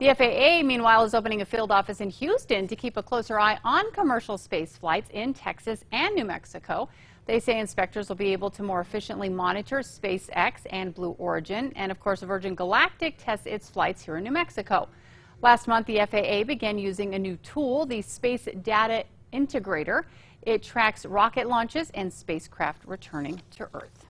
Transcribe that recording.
The FAA, meanwhile, is opening a field office in Houston to keep a closer eye on commercial space flights in Texas and New Mexico. They say inspectors will be able to more efficiently monitor SpaceX and Blue Origin, and of course Virgin Galactic tests its flights here in New Mexico. Last month, the FAA began using a new tool, the Space Data Integrator. It tracks rocket launches and spacecraft returning to Earth.